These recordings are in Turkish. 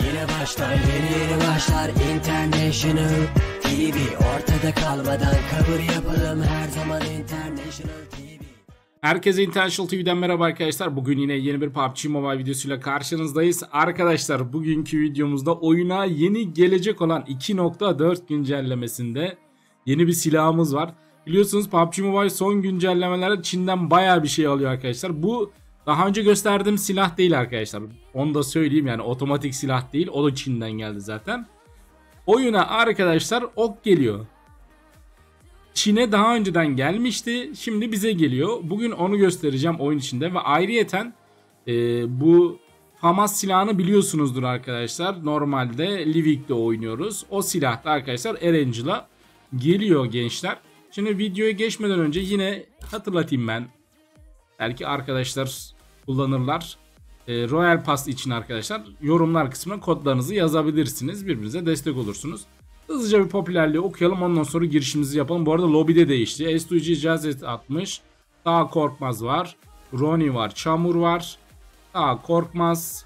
Yine başlar yeni başlar International TV. Ortada kalmadan kabul yapalım her zaman International TV. Herkese International TV'den merhaba arkadaşlar. Bugün yine yeni bir PUBG Mobile videosuyla karşınızdayız. Arkadaşlar bugünkü videomuzda oyuna yeni gelecek olan 2.4 güncellemesinde yeni bir silahımız var. Biliyorsunuz PUBG Mobile son güncellemelerde Çin'den bayağı bir şey alıyor arkadaşlar. Bu daha önce gösterdiğim silah değil arkadaşlar. Onu da söyleyeyim, yani otomatik silah değil. O da Çin'den geldi zaten. Oyuna arkadaşlar ok geliyor. Çin'e daha önceden gelmişti. Şimdi bize geliyor. Bugün onu göstereceğim oyun içinde. Ve ayrıyeten bu FAMAS silahını biliyorsunuzdur arkadaşlar. Normalde Livik'te oynuyoruz. O silah da arkadaşlar Erangel'a geliyor gençler. Şimdi videoya geçmeden önce yine hatırlatayım ben. Belki arkadaşlar kullanırlar. Royal Pass için arkadaşlar yorumlar kısmına kodlarınızı yazabilirsiniz. Birbirinize destek olursunuz. Hızlıca bir popülerliği okuyalım, ondan sonra girişimizi yapalım. Bu arada lobide değişti. S2G Cazet atmış. Daha Korkmaz var. Ronnie var. Çamur var. Daha Korkmaz.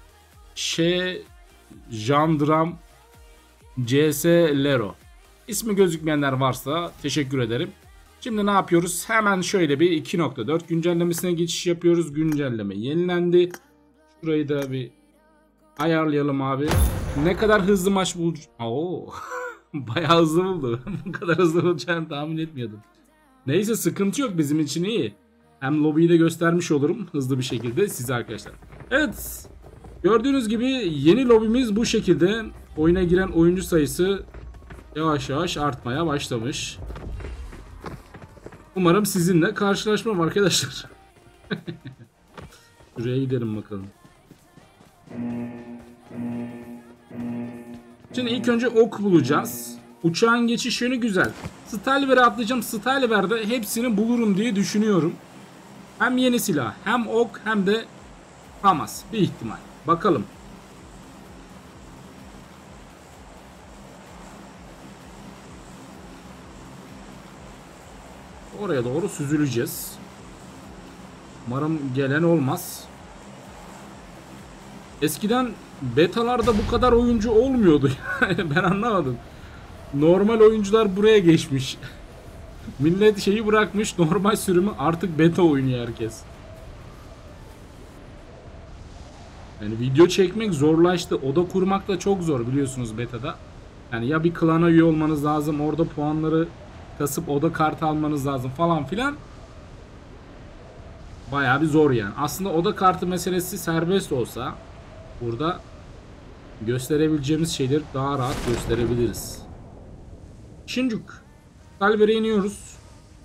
Jandram. CS Lero. İsmi gözükmeyenler varsa teşekkür ederim. Şimdi ne yapıyoruz? Hemen şöyle bir 2.4 güncellemesine geçiş yapıyoruz. Güncelleme yenilendi. Şurayı da bir ayarlayalım abi. Ne kadar hızlı maç bulacağız? Oo. Bayağı hızlı buldu. Bu kadar hızlı olacağını tahmin etmiyordum. Neyse, sıkıntı yok, bizim için iyi. Hem lobiyi de göstermiş olurum hızlı bir şekilde size arkadaşlar. Evet. Gördüğünüz gibi yeni lobimiz bu şekilde. Oyuna giren oyuncu sayısı yavaş yavaş artmaya başlamış. Umarım sizinle karşılaşmam arkadaşlar. Şuraya gidelim bakalım. Şimdi ilk önce ok bulacağız. Uçağın geçiş yönü güzel. Stylewer'e atlayacağım. Stylewer'de hepsini bulurum diye düşünüyorum. Hem yeni silah, hem ok, hem de FAMAS bir ihtimal. Bakalım. Oraya doğru süzüleceğiz. Umarım gelen olmaz. Eskiden betalarda bu kadar oyuncu olmuyordu. Ben anlamadım. Normal oyuncular buraya geçmiş. Millet şeyi bırakmış, normal sürümü, artık beta oynuyor herkes. Yani video çekmek zorlaştı. Oda kurmak da çok zor biliyorsunuz betada. Yani ya bir klana üye olmanız lazım, orada puanları kasıp oda kartı almanız lazım falan filan. Bayağı bir zor yani. Aslında oda kartı meselesi serbest olsa burada gösterebileceğimiz şeyleri daha rahat gösterebiliriz. Şincuk. Kalbere iniyoruz.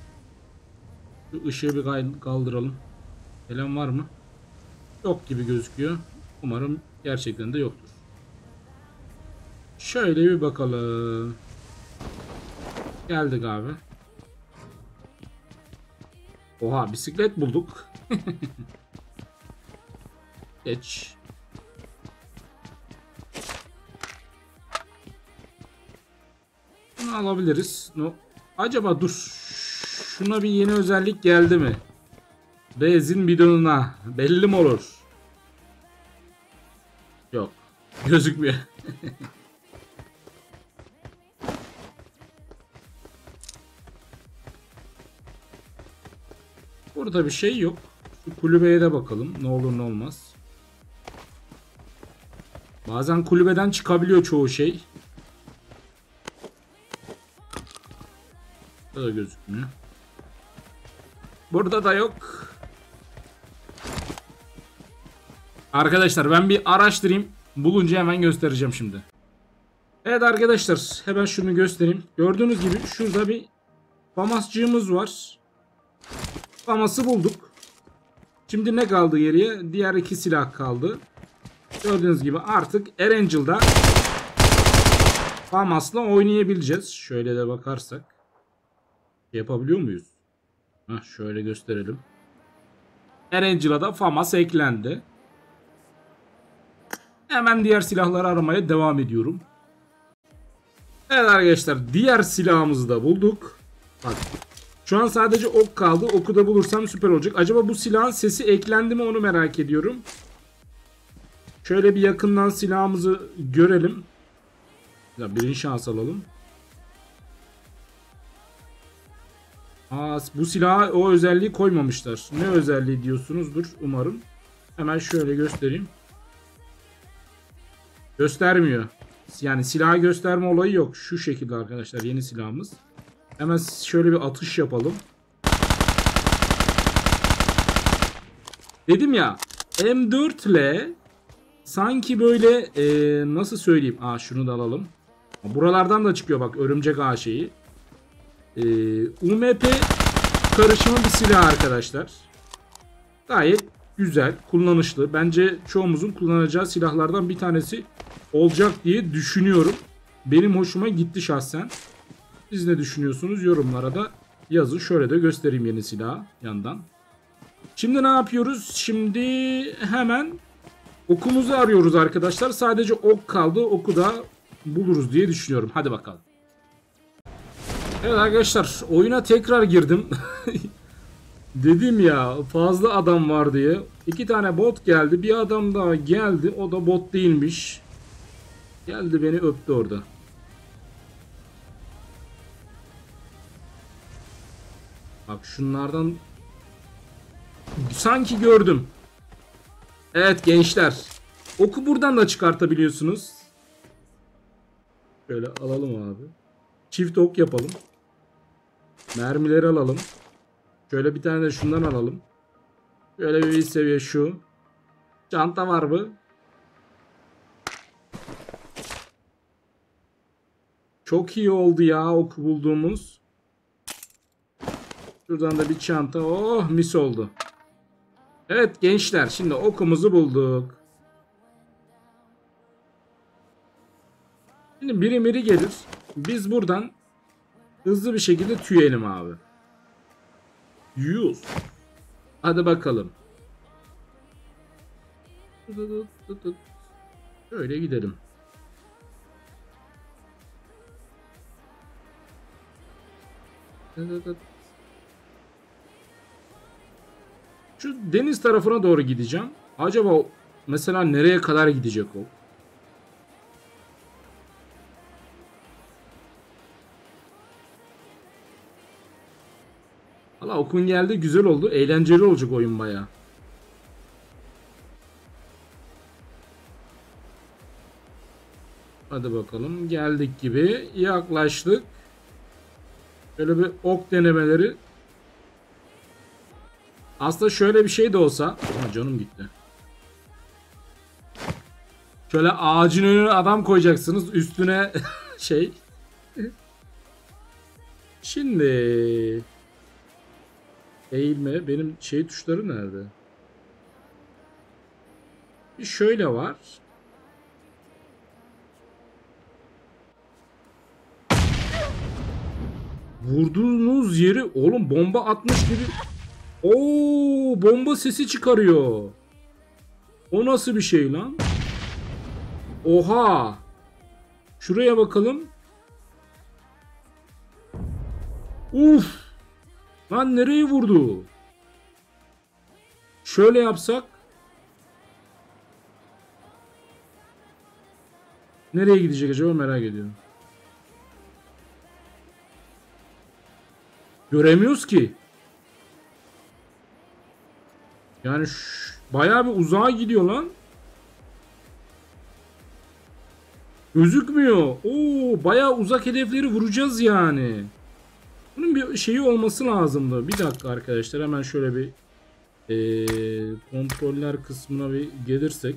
Şu ışığı bir kaldıralım. Gelen var mı? Yok gibi gözüküyor. Umarım gerçekten de yoktur. Şöyle bir bakalım. Geldik abi. Oha, bisiklet bulduk. Geç. Bunu alabiliriz. No. Acaba dur. Şuna bir yeni özellik geldi mi? Benzin bidonuna. Belli mi olur? Yok. Gözükmüyor. Burada bir şey yok. Şu kulübeye de bakalım. Ne olur ne olmaz. Bazen kulübeden çıkabiliyor çoğu şey. Burada da gözükmüyor. Burada da yok. Arkadaşlar ben bir araştırayım. Bulunca hemen göstereceğim şimdi. Evet arkadaşlar, hemen şunu göstereyim. Gördüğünüz gibi şurada bir FAMAS'cığımız var. FAMAS'ı bulduk. Şimdi ne kaldı geriye? Diğer iki silah kaldı. Gördüğünüz gibi artık Erangel'da FAMAS'la oynayabileceğiz. Şöyle de bakarsak. Yapabiliyor muyuz? Heh, şöyle gösterelim. Erangel'a da FAMAS eklendi. Hemen diğer silahları aramaya devam ediyorum. Evet arkadaşlar, diğer silahımızı da bulduk. Bak, şu an sadece ok kaldı. Oku da bulursam süper olacak. Acaba bu silahın sesi eklendi mi, onu merak ediyorum. Şöyle bir yakından silahımızı görelim. Ya birinci şans alalım. Bu silaha o özelliği koymamışlar. Ne özelliği diyorsunuzdur umarım. Hemen şöyle göstereyim. Göstermiyor. Yani silahı gösterme olayı yok. Şu şekilde arkadaşlar yeni silahımız. Hemen şöyle bir atış yapalım. Dedim ya M4 ile sanki böyle nasıl söyleyeyim. Şunu da alalım. Buralardan da çıkıyor bak örümcek ağ şeyi. UMP karışımı bir silah arkadaşlar. Gayet güzel, kullanışlı. Bence çoğumuzun kullanacağı silahlardan bir tanesi olacak diye düşünüyorum. Benim hoşuma gitti şahsen. Siz ne düşünüyorsunuz? Yorumlara da yazın. Şöyle de göstereyim yeni silahı yandan. Şimdi ne yapıyoruz? Şimdi hemen okumuzu arıyoruz arkadaşlar. Sadece ok kaldı. Oku da buluruz diye düşünüyorum. Hadi bakalım. Evet arkadaşlar oyuna tekrar girdim. Dedim ya fazla adam var diye. 2 tane bot geldi. Bir adam daha geldi. O da bot değilmiş. Geldi beni öptü orada. Bak şunlardan sanki gördüm. Evet gençler. Oku buradan da çıkartabiliyorsunuz. Şöyle alalım abi. Çift ok yapalım. Mermileri alalım. Şöyle bir tane de şundan alalım. Şöyle bir seviye şu. Çanta var mı? Çok iyi oldu ya ok bulduğumuz. Şuradan da bir çanta. Oh mis oldu. Evet gençler şimdi okumuzu bulduk. Şimdi biri gelir. Biz buradan hızlı bir şekilde tüyelim abi. 100. Hadi bakalım. Şöyle gidelim. Şu deniz tarafına doğru gideceğim. Acaba mesela nereye kadar gidecek o? Valla okun geldi güzel oldu. Eğlenceli olacak oyun baya. Hadi bakalım geldik gibi yaklaştık. Böyle bir ok denemeleri. Aslında şöyle bir şey de olsa. Canım gitti. Şöyle ağacın önüne adam koyacaksınız. Üstüne şey. Şimdi eğilme. Benim şey tuşları nerede? Bir şöyle var. Vurduğunuz yeri oğlum bomba atmış gibi. Oo, bomba sesi çıkarıyor. O nasıl bir şey lan? Oha. Şuraya bakalım. Uf. Lan nereye vurdu? Şöyle yapsak. Nereye gidecek acaba merak ediyorum. Göremiyoruz ki. Yani bayağı bir uzağa gidiyor lan. Gözükmüyor. Oo, bayağı uzak hedefleri vuracağız yani. Bunun bir şeyi olması lazımdı. Bir dakika arkadaşlar hemen şöyle bir kontroller kısmına bir gelirsek.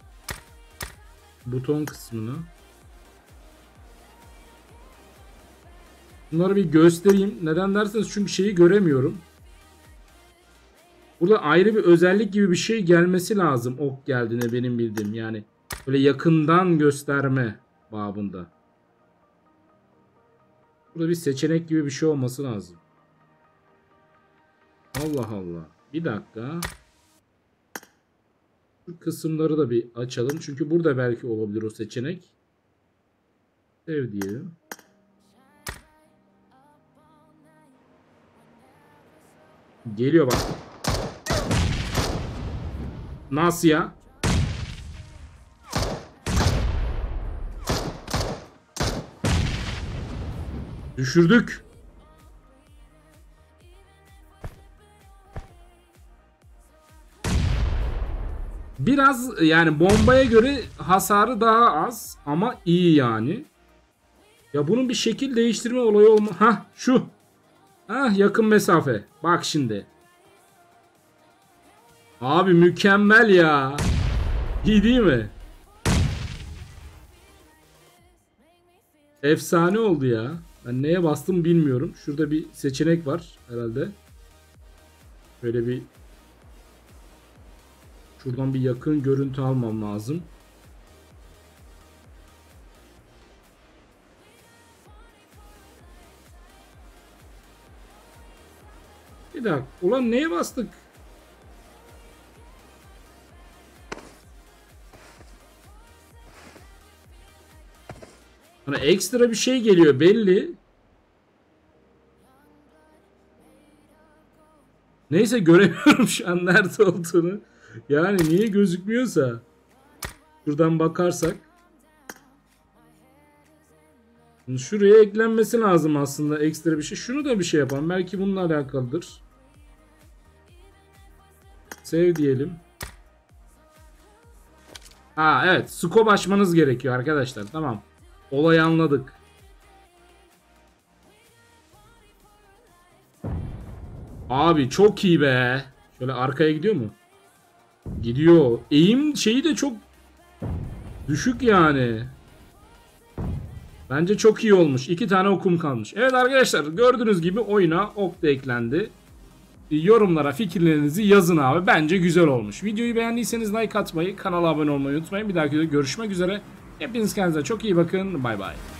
Buton kısmına. Bunları bir göstereyim. Neden derseniz çünkü şeyi göremiyorum. Burada ayrı bir özellik gibi bir şey gelmesi lazım ok geldiğine benim bildiğim. Yani böyle yakından gösterme babında. Burada bir seçenek gibi bir şey olması lazım. Allah Allah. Bir dakika. Şu kısımları da bir açalım. Çünkü burada belki olabilir o seçenek. Sev diyelim. Geliyor bak. Nasıl ya? Düşürdük. Biraz yani bombaya göre hasarı daha az ama iyi yani. Ya bunun bir şekil değiştirme olayı olma. Hah şu. Hah yakın mesafe. Bak şimdi. Abi mükemmel ya. İyi değil mi? Efsane oldu ya. Ben neye bastım bilmiyorum. Şurada bir seçenek var herhalde. Böyle bir şuradan bir yakın görüntü almam lazım. Bir dakika. Ulan neye bastık? Hani ekstra bir şey geliyor belli. Neyse göremiyorum şu an nerede olduğunu. Yani niye gözükmüyorsa. Şuradan bakarsak. Şuraya eklenmesi lazım aslında ekstra bir şey. Şunu da bir şey yapalım. Belki bununla alakalıdır. Save diyelim. Ha evet. Scope açmanız gerekiyor arkadaşlar. Tamam. Olayı anladık. Abi çok iyi be. Şöyle arkaya gidiyor mu? Gidiyor. Eğim şeyi de çok düşük yani. Bence çok iyi olmuş. 2 tane okum kalmış. Evet arkadaşlar gördüğünüz gibi oyuna ok da eklendi. Yorumlara fikirlerinizi yazın abi. Bence güzel olmuş. Videoyu beğendiyseniz like atmayı, kanala abone olmayı unutmayın. Bir dahaki videoda görüşmek üzere. Hepiniz kendinize çok iyi bakın. Bay bay.